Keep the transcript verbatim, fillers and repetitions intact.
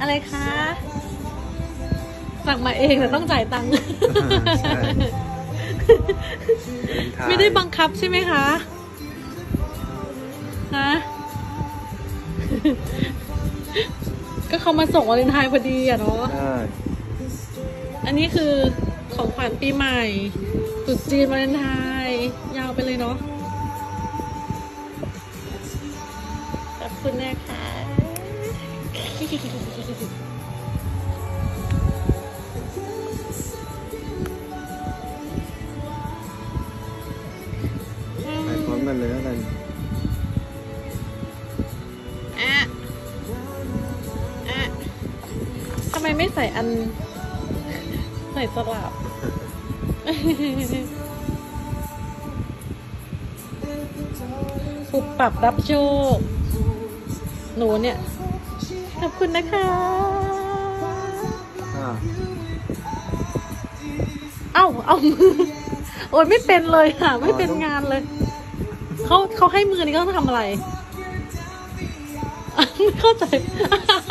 อะไรคะ สั่งมาเองแต่ต้องจ่ายตังค์ใช่ไม่ได้บังคับใช่ไหมคะฮะ ก็เขามาส่งวาเลนไทน์พอดีอะเนาะใช่อันนี้คือของขวัญปีใหม่ตรุษจีนวาเลนไทน์ยาวไปเลยเนาะขอบคุณนะคะไปพร้อมกันเลยแล้วกันอะอะทำไมไม่ใส่อัน ใส่สลับ ปุบปรับรับโชค หนูเนี่ย ขอบคุณนะคะอ่าเอ้า เอามือ โอ้ยไม่เป็นเลยค่ะ ไม่เป็นงานเลย เขาเขาให้มือนี้เขาทำอะไร ไม่เข้าใจ